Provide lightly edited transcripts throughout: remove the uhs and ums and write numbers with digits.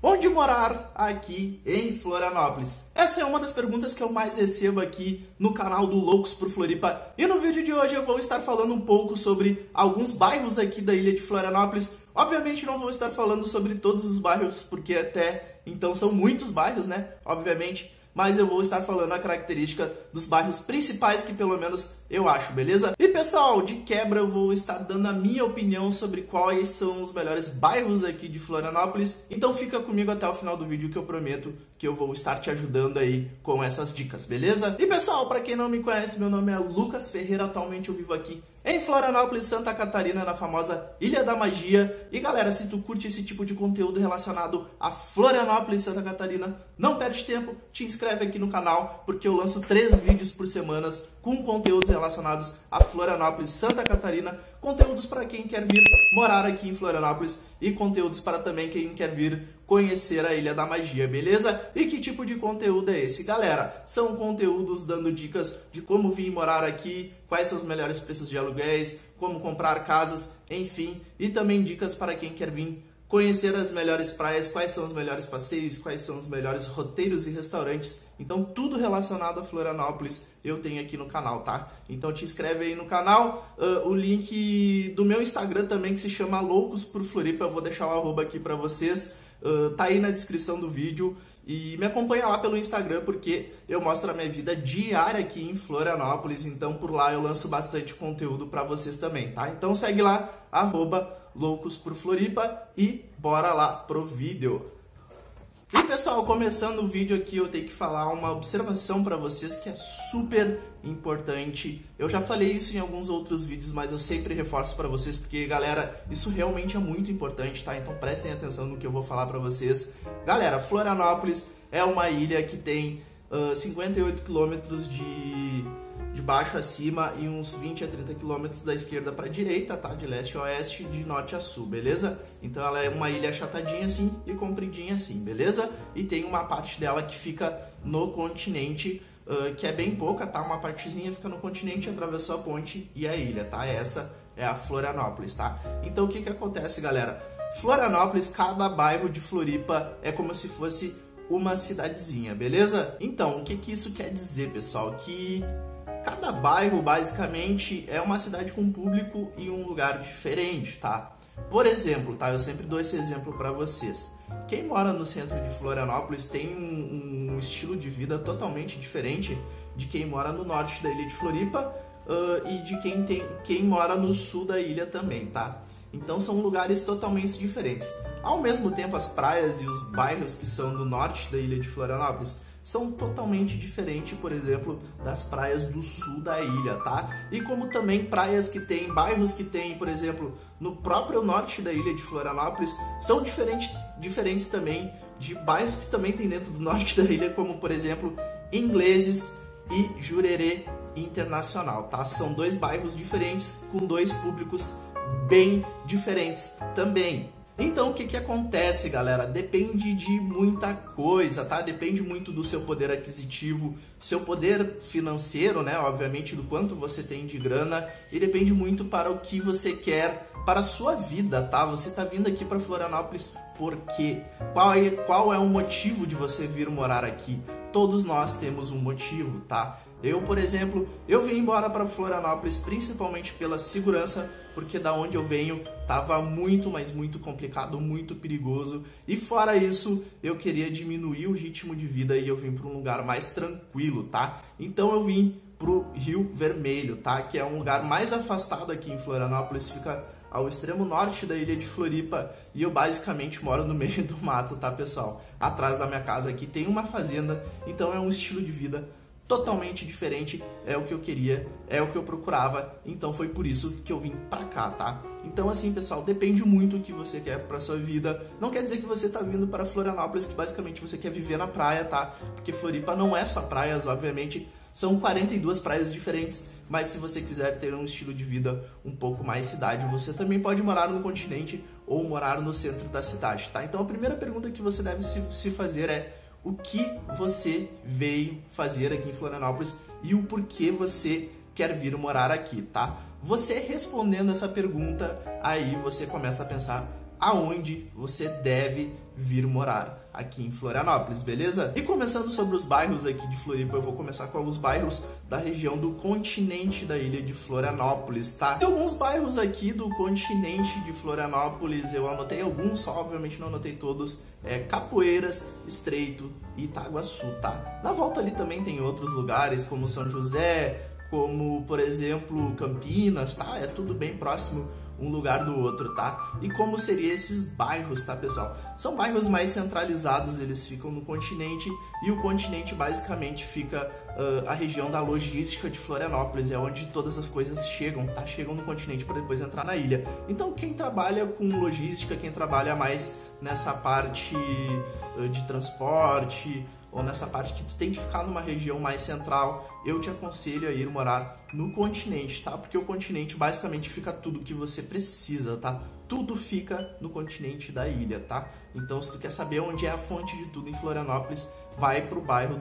Onde morar aqui em Florianópolis? Essa é uma das perguntas que eu mais recebo aqui no canal do Loucos por Floripa. E no vídeo de hoje eu vou estar falando um pouco sobre alguns bairros aqui da ilha de Florianópolis. Obviamente não vou estar falando sobre todos os bairros, porque até então são muitos bairros, né? Obviamente. Mas eu vou estar falando a característica dos bairros principais que pelo menos eu acho, beleza? E pessoal, de quebra eu vou estar dando a minha opinião sobre quais são os melhores bairros aqui de Florianópolis. Então fica comigo até o final do vídeo que eu prometo que eu vou estar te ajudando aí com essas dicas, beleza? E pessoal, para quem não me conhece, meu nome é Lucas Ferreira, atualmente eu vivo aqui em Florianópolis, Santa Catarina, na famosa Ilha da Magia. E galera, se tu curte esse tipo de conteúdo relacionado a Florianópolis, Santa Catarina, não perde tempo, te inscreve aqui no canal, porque eu lanço 3 vídeos por semana com conteúdos relacionados a Florianópolis, Santa Catarina, conteúdos para quem quer vir morar aqui em Florianópolis e conteúdos para também quem quer vir conhecer a Ilha da Magia, beleza? E que tipo de conteúdo é esse, galera? São conteúdos dando dicas de como vir morar aqui, quais são os melhores preços de aluguéis, como comprar casas, enfim, e também dicas para quem quer vir conhecer as melhores praias, quais são os melhores passeios, quais são os melhores roteiros e restaurantes. Então tudo relacionado a Florianópolis eu tenho aqui no canal, tá? Então te inscreve aí no canal, o link do meu Instagram também, que se chama Loucos por Floripa, eu vou deixar o arroba aqui pra vocês, tá aí na descrição do vídeo. E me acompanha lá pelo Instagram, porque eu mostro a minha vida diária aqui em Florianópolis, então por lá eu lanço bastante conteúdo pra vocês também, tá? Então segue lá, arroba Loucos por Floripa, e bora lá pro vídeo. E pessoal, começando o vídeo aqui, eu tenho que falar uma observação para vocês que é super importante. Eu já falei isso em alguns outros vídeos, mas eu sempre reforço para vocês, porque galera, isso realmente é muito importante, tá? Então prestem atenção no que eu vou falar para vocês. Galera, Florianópolis é uma ilha que tem 58 quilômetros de baixo a cima e uns 20 a 30 quilômetros da esquerda para direita, tá? De leste a oeste, de norte a sul, beleza? Então ela é uma ilha achatadinha assim e compridinha assim, beleza? E tem uma parte dela que fica no continente, que é bem pouca, tá? Uma partezinha fica no continente, atravessou a ponte e a ilha, tá? Essa é a Florianópolis, tá? Então o que que acontece, galera? Florianópolis, cada bairro de Floripa é como se fosse uma cidadezinha, beleza? Então, o que que isso quer dizer, pessoal? Que cada bairro, basicamente, é uma cidade com público e um lugar diferente, tá? Por exemplo, tá? Eu sempre dou esse exemplo para vocês. Quem mora no centro de Florianópolis tem um estilo de vida totalmente diferente de quem mora no norte da ilha de Floripa e de quem mora no sul da ilha também, tá? Então são lugares totalmente diferentes. Ao mesmo tempo, as praias e os bairros que são do norte da ilha de Florianópolis são totalmente diferentes, por exemplo, das praias do sul da ilha, tá? E como também praias que tem, bairros que tem, por exemplo, no próprio norte da ilha de Florianópolis, são diferentes também de bairros que também tem dentro do norte da ilha, como por exemplo, Ingleses e Jurerê Internacional, tá? São 2 bairros diferentes, com 2 públicos bem diferentes também. Então o que que acontece, galera? Depende de muita coisa, tá? Depende muito do seu poder aquisitivo, seu poder financeiro, né? Obviamente do quanto você tem de grana, e depende muito para o que você quer para a sua vida, tá? Você tá vindo aqui para Florianópolis por quê? Qual é o motivo de você vir morar aqui? Todos nós temos um motivo, tá? Eu, por exemplo, eu vim embora para Florianópolis principalmente pela segurança, porque da onde eu venho tava muito, mas muito complicado, muito perigoso. E fora isso, eu queria diminuir o ritmo de vida e eu vim para um lugar mais tranquilo, tá? Então eu vim pro Rio Vermelho, tá? Que é um lugar mais afastado aqui em Florianópolis, fica ao extremo norte da ilha de Floripa, e eu basicamente moro no meio do mato, tá, pessoal? Atrás da minha casa aqui tem uma fazenda, então é um estilo de vida totalmente diferente, é o que eu queria, é o que eu procurava, então foi por isso que eu vim pra cá, tá? Então assim, pessoal, depende muito do que você quer pra sua vida. Não quer dizer que você tá vindo para Florianópolis que basicamente você quer viver na praia, tá? Porque Floripa não é só praias, obviamente, são 42 praias diferentes, mas se você quiser ter um estilo de vida um pouco mais cidade, você também pode morar no continente ou morar no centro da cidade, tá? Então a primeira pergunta que você deve se fazer é: o que você veio fazer aqui em Florianópolis e o porquê você quer vir morar aqui, tá? Você respondendo essa pergunta, aí você começa a pensar aonde você deve vir morar aqui em Florianópolis, beleza? E começando sobre os bairros aqui de Floripa, eu vou começar com alguns bairros da região do continente da ilha de Florianópolis, tá? Tem alguns bairros aqui do continente de Florianópolis, eu anotei alguns, só obviamente não anotei todos, Capoeiras, Estreito e Itaguaçu, tá? Na volta ali também tem outros lugares, como São José, como, por exemplo, Campinas, tá? É tudo bem próximo um lugar do outro, tá? E como seriam esses bairros, tá, pessoal? São bairros mais centralizados, eles ficam no continente, e o continente basicamente fica a região da logística de Florianópolis, é onde todas as coisas chegam, tá? Chegam no continente para depois entrar na ilha. Então, quem trabalha com logística, quem trabalha mais nessa parte de transporte, ou nessa parte que tu tem que ficar numa região mais central, eu te aconselho a ir morar no continente, tá? Porque o continente basicamente fica tudo que você precisa, tá? Tudo fica no continente da ilha, tá? Então, se tu quer saber onde é a fonte de tudo em Florianópolis, vai pro bairro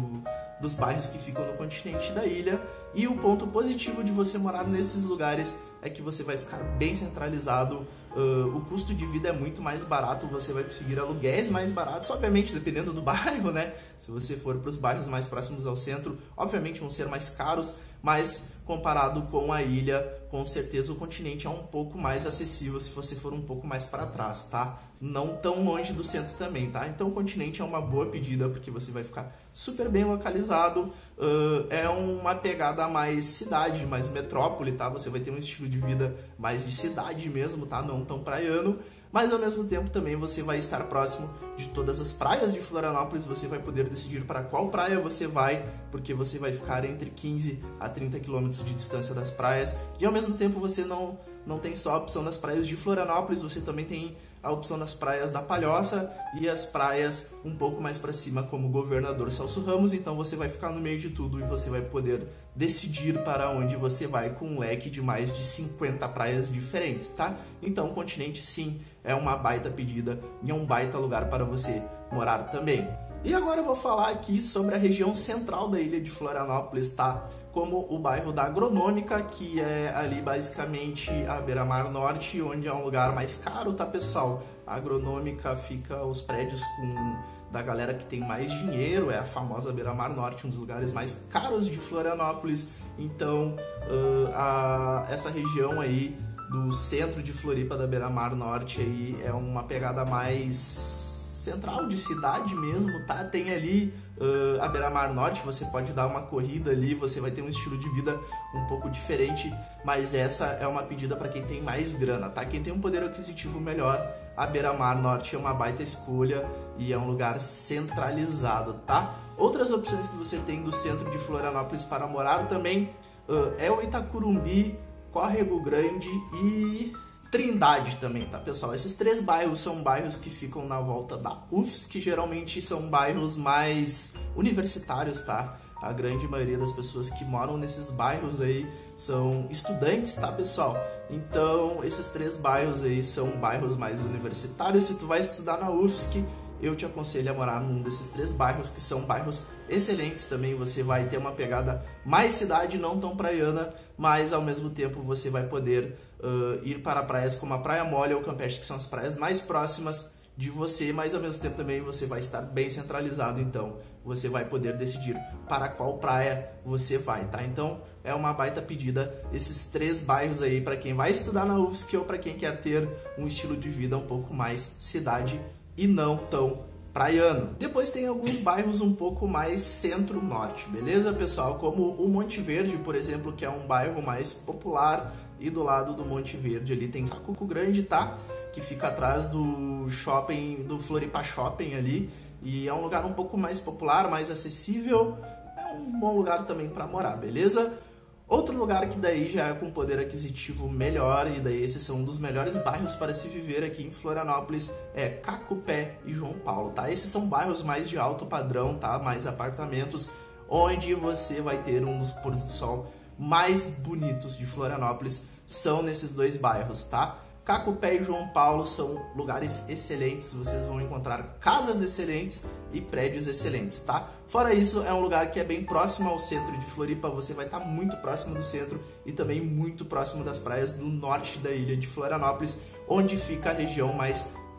dos bairros que ficam no continente da ilha. E o ponto positivo de você morar nesses lugares é que você vai ficar bem centralizado, o custo de vida é muito mais barato, você vai conseguir aluguéis mais baratos, obviamente dependendo do bairro, né? Se você for para os bairros mais próximos ao centro, obviamente vão ser mais caros, mas comparado com a ilha, com certeza o continente é um pouco mais acessível se você for um pouco mais para trás, tá? Não tão longe do centro também, tá? Então o continente é uma boa pedida, porque você vai ficar super bem localizado, é uma pegada mais cidade, mais metrópole, tá? Você vai ter um estilo de vida mais de cidade mesmo, tá? Não tão praiano, mas ao mesmo tempo também você vai estar próximo de todas as praias de Florianópolis, você vai poder decidir para qual praia você vai, porque você vai ficar entre 15 a 30 quilômetros de distância das praias, e ao mesmo tempo você não tem só a opção das praias de Florianópolis, você também tem a opção das praias da Palhoça e as praias um pouco mais para cima, como Governador Celso Ramos. Então você vai ficar no meio de tudo e você vai poder decidir para onde você vai com um leque de mais de 50 praias diferentes, tá? Então o continente sim é uma baita pedida e é um baita lugar para você morar também. E agora eu vou falar aqui sobre a região central da ilha de Florianópolis, tá? Como o bairro da Agronômica, que é ali basicamente a beira-mar norte, onde é um lugar mais caro, tá, pessoal? A Agronômica fica os prédios da galera que tem mais dinheiro, é a famosa beira-mar norte, um dos lugares mais caros de Florianópolis. Então, essa região aí do centro de Floripa, da beira-mar norte, aí é uma pegada mais central de cidade mesmo, tá? Tem ali a beira-mar norte, você pode dar uma corrida ali, você vai ter um estilo de vida um pouco diferente, mas essa é uma pedida para quem tem mais grana, tá? Quem tem um poder aquisitivo melhor, a beira-mar norte é uma baita escolha e é um lugar centralizado, tá? Outras opções que você tem do centro de Florianópolis para morar também é o Itacurumbi, Córrego Grande e Trindade também, tá, pessoal? Esses três bairros são bairros que ficam na volta da UFSC, que geralmente são bairros mais universitários, tá? A grande maioria das pessoas que moram nesses bairros aí são estudantes, tá, pessoal? Então, esses três bairros aí são bairros mais universitários. Se tu vai estudar na UFSC, eu te aconselho a morar num desses três bairros, que são bairros excelentes também. Você vai ter uma pegada mais cidade, não tão praiana, mas ao mesmo tempo você vai poder ir para praias como a Praia Mole ou Campeche, que são as praias mais próximas de você, mas ao mesmo tempo também você vai estar bem centralizado, então você vai poder decidir para qual praia você vai, tá? Então é uma baita pedida esses três bairros aí para quem vai estudar na UFSC ou para quem quer ter um estilo de vida um pouco mais cidade e não tão praiano. Depois tem alguns bairros um pouco mais centro-norte, beleza, pessoal? Como o Monte Verde, por exemplo, que é um bairro mais popular, e do lado do Monte Verde ali tem Sacuco Grande, tá? Que fica atrás do shopping, do Floripa Shopping ali, e é um lugar um pouco mais popular, mais acessível, é um bom lugar também para morar, beleza? Outro lugar que daí já é com poder aquisitivo melhor, e daí esses são um dos melhores bairros para se viver aqui em Florianópolis, é Cacupé e João Paulo, tá? Esses são bairros mais de alto padrão, tá? Mais apartamentos, onde você vai ter um dos pôres do sol mais bonitos de Florianópolis, são nesses dois bairros, tá? Cacupé e João Paulo são lugares excelentes, vocês vão encontrar casas excelentes e prédios excelentes, tá? Fora isso, é um lugar que é bem próximo ao centro de Floripa, você vai estar muito próximo do centro e também muito próximo das praias do norte da ilha de Florianópolis, onde fica a região mais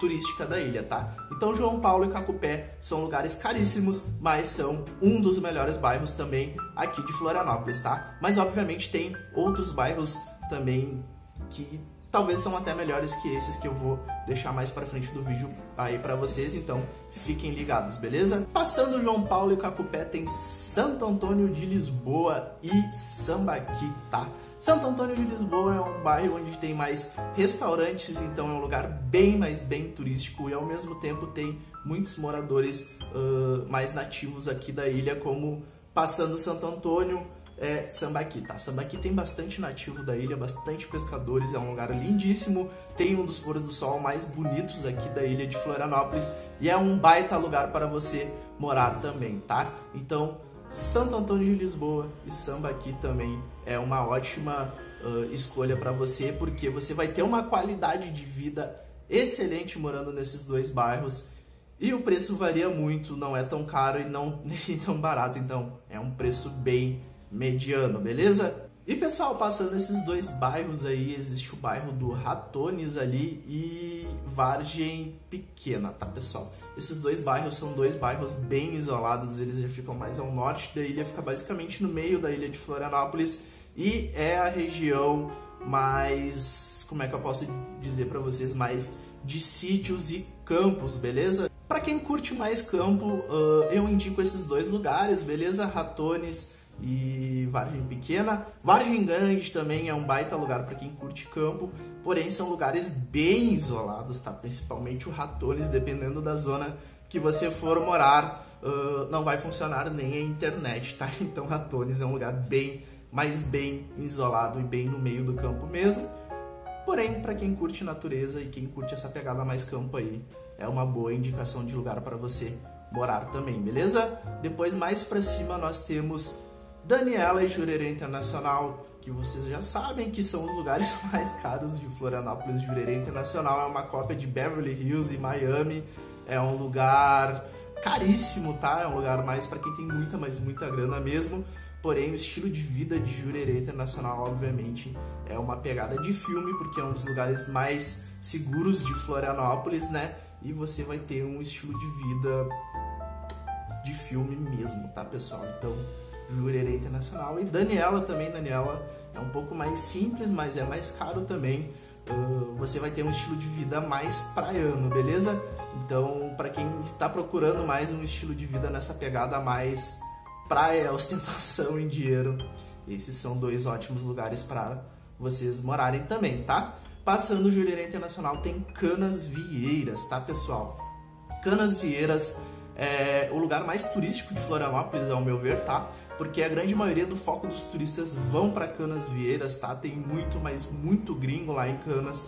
turística da ilha, tá? Então João Paulo e Cacupé são lugares caríssimos, mas são um dos melhores bairros também aqui de Florianópolis, tá? Mas obviamente tem outros bairros também que talvez são até melhores que esses que eu vou deixar mais pra frente do vídeo aí pra vocês, então fiquem ligados, beleza? Passando João Paulo e Cacupé tem Santo Antônio de Lisboa e Sambaqui, tá? Santo Antônio de Lisboa é um bairro onde tem mais restaurantes, então é um lugar bem turístico e ao mesmo tempo tem muitos moradores mais nativos aqui da ilha, como passando Santo Antônio, Sambaqui, tá? Sambaqui tem bastante nativo da ilha, bastante pescadores, é um lugar lindíssimo, tem um dos pôres do sol mais bonitos aqui da ilha de Florianópolis e é um baita lugar para você morar também, tá? Então, Santo Antônio de Lisboa e Sambaqui também é uma ótima escolha para você, porque você vai ter uma qualidade de vida excelente morando nesses dois bairros e o preço varia muito, não é tão caro e não nem tão barato, então é um preço bem mediano, beleza? E pessoal, passando esses dois bairros aí, existe o bairro do Ratones ali e Vargem Pequena, tá pessoal? Esses dois bairros são dois bairros bem isolados, eles já ficam mais ao norte da ilha, fica basicamente no meio da ilha de Florianópolis e é a região mais, como é que eu posso dizer pra vocês, mais de sítios e campos, beleza? Pra quem curte mais campo, eu indico esses dois lugares, beleza? Ratones e Vargem Pequena. Vargem Grande também é um baita lugar para quem curte campo, porém são lugares bem isolados, tá? Principalmente o Ratones, dependendo da zona que você for morar, não vai funcionar nem a internet, tá? Então Ratones é um lugar bem isolado e bem no meio do campo mesmo. Porém, para quem curte natureza e quem curte essa pegada mais campo aí, é uma boa indicação de lugar para você morar também, beleza? Depois mais para cima nós temos Daniela e Jurerê Internacional, que vocês já sabem que são os lugares mais caros de Florianópolis. Jurerê Internacional é uma cópia de Beverly Hills e Miami, é um lugar caríssimo, tá? É um lugar mais para quem tem muita grana mesmo, porém o estilo de vida de Jurerê Internacional, obviamente, é uma pegada de filme, porque é um dos lugares mais seguros de Florianópolis, né? E você vai ter um estilo de vida de filme mesmo, tá, pessoal? Então, Jurerê Internacional. E Daniela também, Daniela é um pouco mais simples, mas é mais caro também. Você vai ter um estilo de vida mais praiano, beleza? Então, para quem está procurando mais um estilo de vida nessa pegada mais praia, ostentação em dinheiro, esses são dois ótimos lugares para vocês morarem também, tá? Passando Jurerê Internacional tem Canasvieiras, tá, pessoal? Canasvieiras é o lugar mais turístico de Florianópolis, ao meu ver, tá? Porque a grande maioria do foco dos turistas vão para Canasvieiras, tá? Tem muito gringo lá em Canas.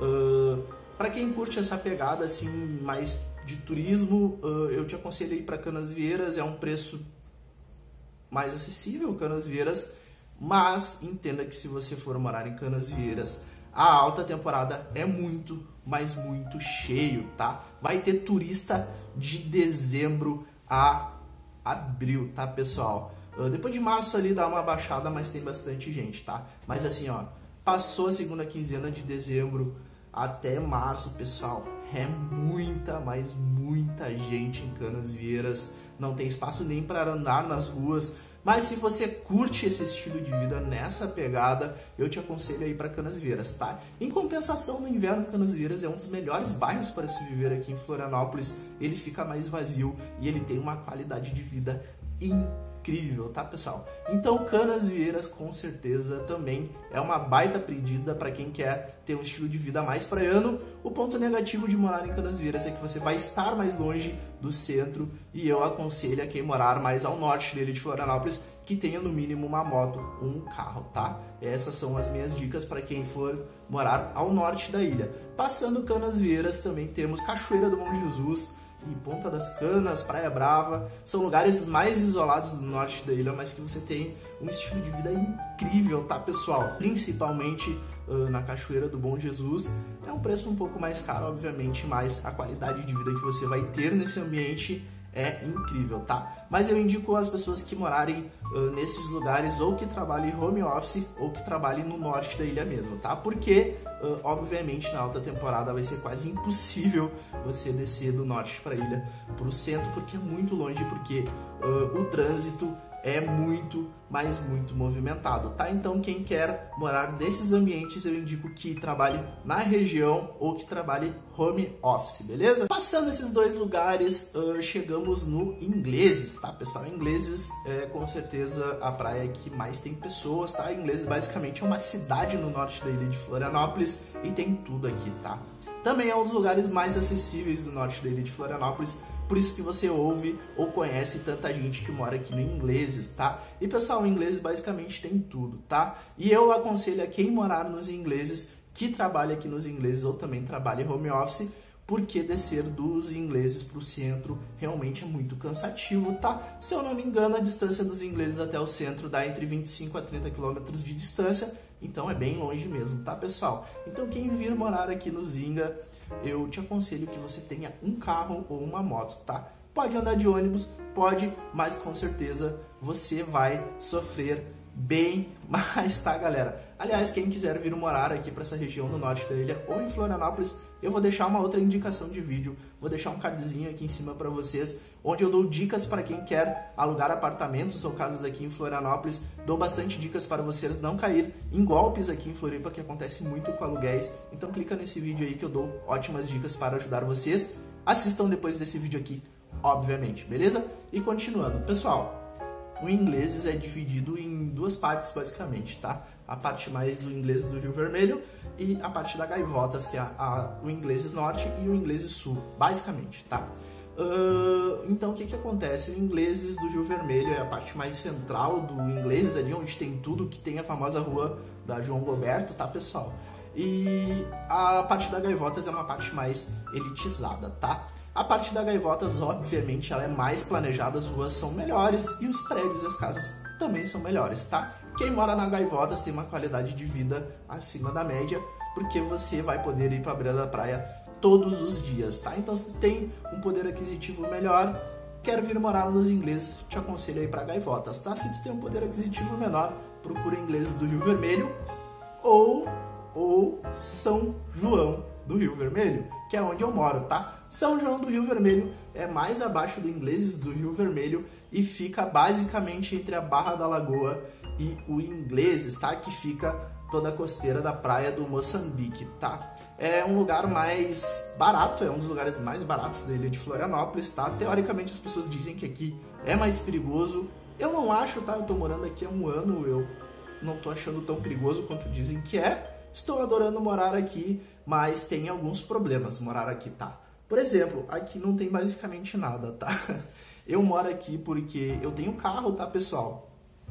Para quem curte essa pegada assim mais de turismo, eu te aconselho ir para Canasvieiras, é um preço mais acessível, Canasvieiras, mas entenda que se você for morar em Canasvieiras, a alta temporada é muito cheio, tá? Vai ter turista de dezembro a abril, tá, pessoal? Depois de março ali dá uma baixada, mas tem bastante gente, tá? Mas assim, ó, passou a segunda quinzena de dezembro até março, pessoal, é muita gente em Canasvieiras, não tem espaço nem para andar nas ruas. Mas se você curte esse estilo de vida nessa pegada, eu te aconselho a ir para Canasvieiras, tá? Em compensação, no inverno, Canasvieiras é um dos melhores bairros para se viver aqui em Florianópolis. Ele fica mais vazio e ele tem uma qualidade de vida incrível, tá, pessoal? Então, Canasvieiras com certeza também é uma baita pedida para quem quer ter um estilo de vida mais praiano. O ponto negativo de morar em Canasvieiras é que você vai estar mais longe do centro e eu aconselho a quem morar mais ao norte dele de Florianópolis que tenha no mínimo uma moto ou um carro, tá? Essas são as minhas dicas para quem for morar ao norte da ilha. Passando Canasvieiras também temos Cachoeira do Bom Jesus e Ponta das Canas, Praia Brava, são lugares mais isolados do norte da ilha, mas que você tem um estilo de vida incrível, tá, pessoal? Principalmente na Cachoeira do Bom Jesus, é um preço um pouco mais caro, obviamente, mas a qualidade de vida que você vai ter nesse ambiente é incrível, tá? Mas eu indico as pessoas que morarem nesses lugares ou que trabalhem home office ou que trabalhem no norte da ilha mesmo, tá? Porque, obviamente, na alta temporada vai ser quase impossível você descer do norte para a ilha, para o centro, porque é muito longe, porque o trânsito é muito, mas muito movimentado, tá? Então, quem quer morar nesses ambientes, eu indico que trabalhe na região ou que trabalhe home office, beleza? Passando esses dois lugares, chegamos no Ingleses, tá, pessoal? Ingleses é com certeza a praia que mais tem pessoas, tá? Ingleses basicamente é uma cidade no norte da ilha de Florianópolis e tem tudo aqui, tá? Também é um dos lugares mais acessíveis do norte da ilha de Florianópolis, por isso que você ouve ou conhece tanta gente que mora aqui no Ingleses, tá? E pessoal, o Ingleses basicamente tem tudo, tá? E eu aconselho a quem morar nos Ingleses, que trabalha aqui nos Ingleses ou também trabalha home office, porque descer dos Ingleses para o centro realmente é muito cansativo, tá? Se eu não me engano, a distância dos Ingleses até o centro dá entre 25 a 30 quilômetros de distância, então é bem longe mesmo, tá, pessoal? Então quem vir morar aqui no Zinga, eu te aconselho que você tenha um carro ou uma moto, tá? Pode andar de ônibus, pode, mas com certeza você vai sofrer bem mais, tá, galera? Aliás, quem quiser vir morar aqui para essa região do norte da ilha ou em Florianópolis, eu vou deixar uma outra indicação de vídeo, vou deixar um cardzinho aqui em cima para vocês, onde eu dou dicas para quem quer alugar apartamentos ou casas aqui em Florianópolis, dou bastante dicas para você não cair em golpes aqui em Floripa, que acontece muito com aluguéis, então clica nesse vídeo aí que eu dou ótimas dicas para ajudar vocês, assistam depois desse vídeo aqui, obviamente, beleza? E continuando, pessoal, o Ingleses é dividido em duas partes basicamente, tá? A parte mais do Ingleses do Rio Vermelho e a parte da Gaivotas, que é o Ingleses Norte e o Ingleses Sul, basicamente, tá? Então o que acontece? O Ingleses do Rio Vermelho é a parte mais central do Ingleses, ali onde tem tudo, que tem a famosa rua da João Goberto, tá, pessoal? E a parte da Gaivotas é uma parte mais elitizada, tá? A parte da Gaivotas, obviamente, ela é mais planejada, as ruas são melhores e os prédios e as casas também são melhores, tá? Quem mora na Gaivotas tem uma qualidade de vida acima da média, porque você vai poder ir para a beira da praia todos os dias, tá? Então, se tem um poder aquisitivo melhor, quer vir morar nos Ingleses, te aconselho aí para Gaivotas, tá? Se tu tem um poder aquisitivo menor, procura Ingleses do Rio Vermelho ou São João do Rio Vermelho, que é onde eu moro, tá? São João do Rio Vermelho é mais abaixo do Ingleses do Rio Vermelho e fica basicamente entre a Barra da Lagoa e o Ingleses, tá? Que fica toda a costeira da praia do Moçambique, tá? É um lugar mais barato, é um dos lugares mais baratos da ilha de Florianópolis, tá? Teoricamente as pessoas dizem que aqui é mais perigoso. Eu não acho, tá? Eu tô morando aqui há um ano, eu não tô achando tão perigoso quanto dizem que é. Estou adorando morar aqui, mas tem alguns problemas morar aqui, tá? Por exemplo, aqui não tem basicamente nada, tá? Eu moro aqui porque eu tenho carro, tá, pessoal?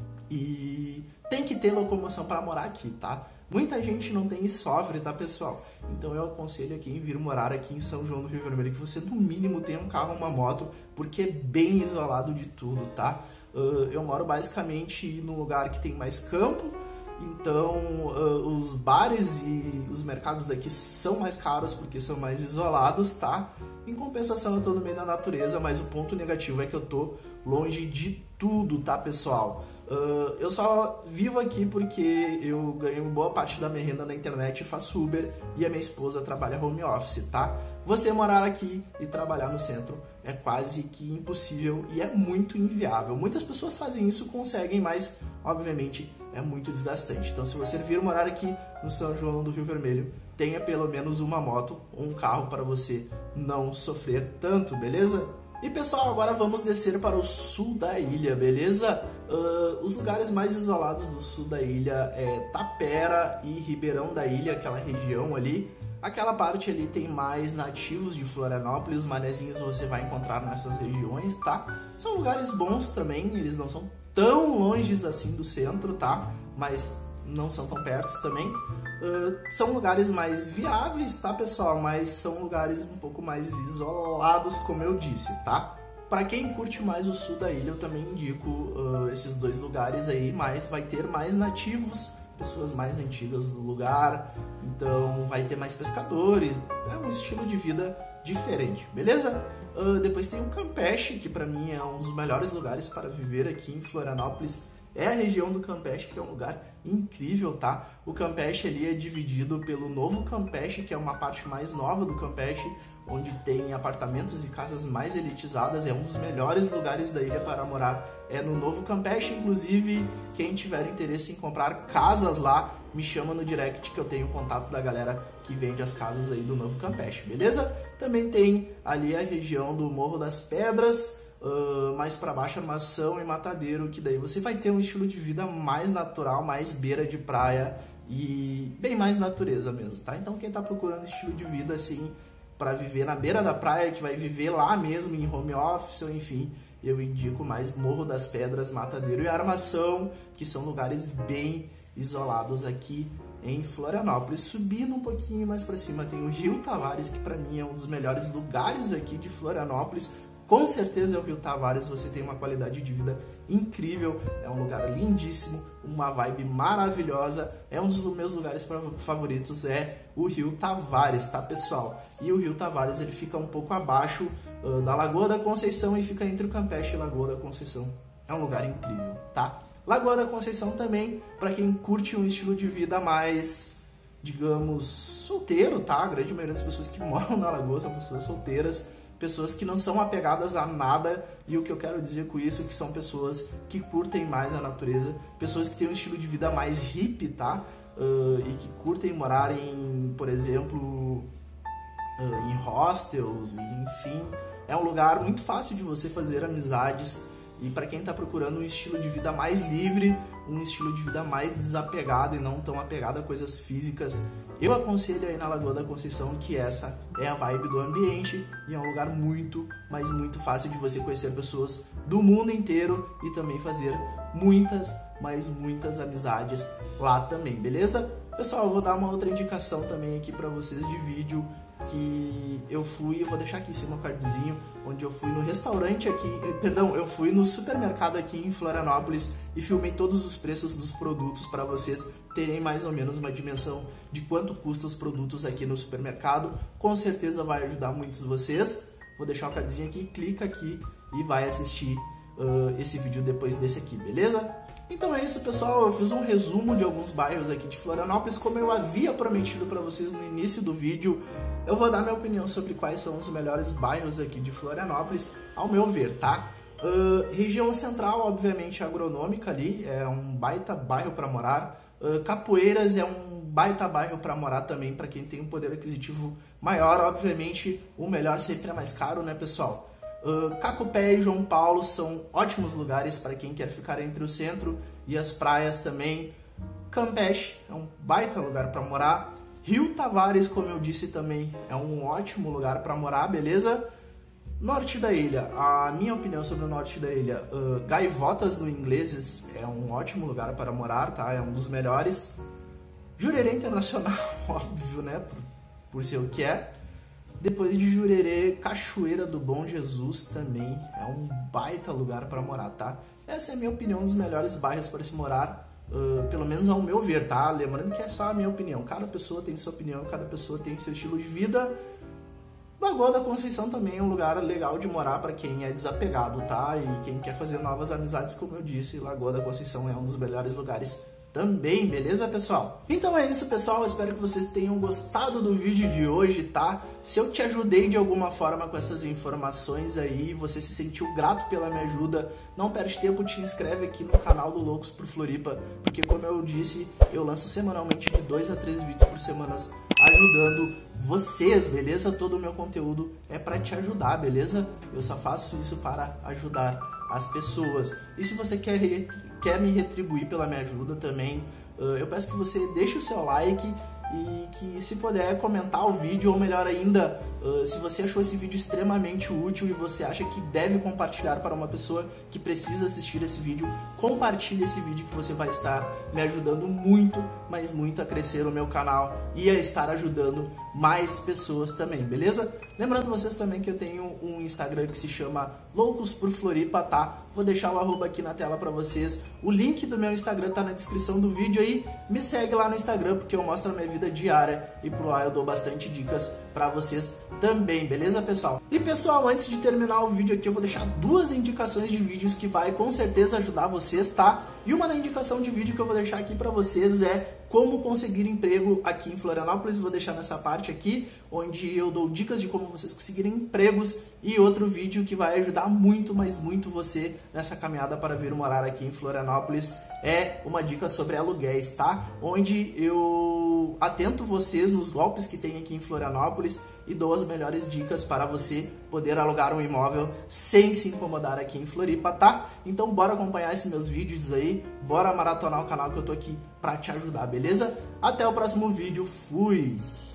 E tem que ter locomoção para morar aqui, tá? Muita gente não tem e sofre, tá, pessoal? Então eu aconselho a quem vir morar aqui em São João do Rio Vermelho que você, no mínimo, tenha um carro ou uma moto, porque é bem isolado de tudo, tá? Eu moro basicamente num lugar que tem mais campo, então os bares e os mercados daqui são mais caros porque são mais isolados, tá? Em compensação eu tô no meio da natureza, mas o ponto negativo é que eu tô longe de tudo, tá, pessoal? Eu só vivo aqui porque eu ganho boa parte da minha renda na internet, faço Uber e a minha esposa trabalha home office, tá? Você morar aqui e trabalhar no centro é quase que impossível e é muito inviável. Muitas pessoas fazem isso, conseguem, mas obviamente é muito desgastante. Então, se você vir morar aqui no São João do Rio Vermelho, tenha pelo menos uma moto ou um carro para você não sofrer tanto, beleza? E pessoal, agora vamos descer para o sul da ilha, beleza? Os lugares mais isolados do sul da ilha é Tapera e Ribeirão da Ilha, aquela região ali. Aquela parte ali tem mais nativos de Florianópolis, os manezinhos você vai encontrar nessas regiões, tá? São lugares bons também, eles não são tão longe assim do centro, tá? Mas não são tão perto também. São lugares mais viáveis, tá, pessoal? Mas são lugares um pouco mais isolados, como eu disse, tá? Para quem curte mais o sul da ilha, eu também indico esses dois lugares aí, mas vai ter mais nativos, pessoas mais antigas do lugar, então vai ter mais pescadores, é um estilo de vida diferente, beleza? Depois tem o Campeche, que pra mim é um dos melhores lugares para viver aqui em Florianópolis. É a região do Campeche, que é um lugar incrível, tá? O Campeche ali é dividido pelo Novo Campeche, que é uma parte mais nova do Campeche, onde tem apartamentos e casas mais elitizadas. É um dos melhores lugares da ilha para morar, é no Novo Campeche. Inclusive, quem tiver interesse em comprar casas lá, me chama no direct que eu tenho contato da galera que vende as casas aí do Novo Campeche, beleza? Também tem ali a região do Morro das Pedras, mais para baixo Armação e Matadeiro, que daí você vai ter um estilo de vida mais natural, mais beira de praia e bem mais natureza mesmo, tá? Então quem tá procurando estilo de vida assim para viver na beira da praia, que vai viver lá mesmo em home office ou enfim, eu indico mais Morro das Pedras, Matadeiro e Armação, que são lugares bem isolados aqui em Florianópolis. Subindo um pouquinho mais para cima tem o Rio Tavares, que para mim é um dos melhores lugares aqui de Florianópolis. Com certeza é o Rio Tavares, você tem uma qualidade de vida incrível, é um lugar lindíssimo, uma vibe maravilhosa, é um dos meus lugares favoritos, é o Rio Tavares, tá pessoal? E o Rio Tavares ele fica um pouco abaixo da Lagoa da Conceição e fica entre o Campeche e Lagoa da Conceição. É um lugar incrível, tá? Lagoa da Conceição também, para quem curte um estilo de vida mais, digamos, solteiro, tá? A grande maioria das pessoas que moram na Lagoa são pessoas solteiras, pessoas que não são apegadas a nada, e o que eu quero dizer com isso é que são pessoas que curtem mais a natureza, pessoas que têm um estilo de vida mais hippie, tá? E que curtem morar em, por exemplo, em hostels, e enfim, é um lugar muito fácil de você fazer amizades. E para quem está procurando um estilo de vida mais livre, um estilo de vida mais desapegado e não tão apegado a coisas físicas, eu aconselho aí na Lagoa da Conceição, que essa é a vibe do ambiente e é um lugar muito, mas muito fácil de você conhecer pessoas do mundo inteiro e também fazer muitas, mas muitas amizades lá também, beleza? Pessoal, eu vou dar uma outra indicação também aqui para vocês de vídeo que eu vou deixar aqui em cima o cardzinho, onde eu fui no restaurante aqui, eu fui no supermercado aqui em Florianópolis e filmei todos os preços dos produtos para vocês terem mais ou menos uma dimensão de quanto custa os produtos aqui no supermercado. Com certeza vai ajudar muitos de vocês. Vou deixar o cardzinho aqui, clica aqui e vai assistir esse vídeo depois desse aqui, beleza? Então é isso, pessoal, eu fiz um resumo de alguns bairros aqui de Florianópolis, como eu havia prometido para vocês no início do vídeo. Eu vou dar minha opinião sobre quais são os melhores bairros aqui de Florianópolis, ao meu ver, tá? Região central, obviamente, agronômica ali, é um baita bairro para morar. Capoeiras é um baita bairro para morar também, para quem tem um poder aquisitivo maior. Obviamente, o melhor sempre é mais caro, né, pessoal? Cacupé e João Paulo são ótimos lugares para quem quer ficar entre o centro e as praias também. Campeche é um baita lugar para morar. Rio Tavares, como eu disse também, é um ótimo lugar para morar, beleza? Norte da ilha, a minha opinião sobre o norte da ilha, Gaivotas do Ingleses é um ótimo lugar para morar, tá? É um dos melhores. Jurerê Internacional, óbvio, né? Por ser o que é. Depois de Jurerê, Cachoeira do Bom Jesus também é um baita lugar para morar, tá? Essa é a minha opinião dos melhores bairros para se morar, pelo menos ao meu ver, tá? Lembrando que é só a minha opinião, cada pessoa tem sua opinião, cada pessoa tem seu estilo de vida. Lagoa da Conceição também é um lugar legal de morar para quem é desapegado, tá? E quem quer fazer novas amizades, como eu disse, Lagoa da Conceição é um dos melhores lugares também, beleza, pessoal? Então é isso, pessoal, eu espero que vocês tenham gostado do vídeo de hoje, tá? Se eu te ajudei de alguma forma com essas informações aí, você se sentiu grato pela minha ajuda, não perde tempo, te inscreve aqui no canal do Loucos por Floripa, porque como eu disse, eu lanço semanalmente de 2 a 3 vídeos por semana ajudando vocês, beleza? Todo o meu conteúdo é para te ajudar, beleza? Eu só faço isso para ajudar as pessoas. E se você quer me retribuir pela minha ajuda também, eu peço que você deixe o seu like e que, se puder, comentar o vídeo, ou melhor ainda, se você achou esse vídeo extremamente útil e você acha que deve compartilhar para uma pessoa que precisa assistir esse vídeo, compartilhe esse vídeo, que você vai estar me ajudando muito, mas muito a crescer o meu canal e a estar ajudando mais pessoas também, beleza? Lembrando vocês também que eu tenho um Instagram que se chama Loucos por Floripa, tá? Vou deixar o arroba aqui na tela pra vocês. O link do meu Instagram tá na descrição do vídeo aí. Me segue lá no Instagram porque eu mostro a minha vida diária e por lá eu dou bastante dicas pra vocês também, beleza, pessoal? E pessoal, antes de terminar o vídeo aqui, eu vou deixar 2 indicações de vídeos que vai com certeza ajudar vocês, tá? E uma da indicação de vídeo que eu vou deixar aqui pra vocês é como conseguir emprego aqui em Florianópolis. Vou deixar nessa parte aqui, onde eu dou dicas de como vocês conseguirem empregos, e outro vídeo que vai ajudar muito, mas muito você nessa caminhada para vir morar aqui em Florianópolis é uma dica sobre aluguéis, tá? Onde eu atento vocês nos golpes que tem aqui em Florianópolis e dou as melhores dicas para você poder alugar um imóvel sem se incomodar aqui em Floripa, tá? Então bora acompanhar esses meus vídeos aí, bora maratonar o canal que eu tô aqui para te ajudar, beleza? Até o próximo vídeo, fui!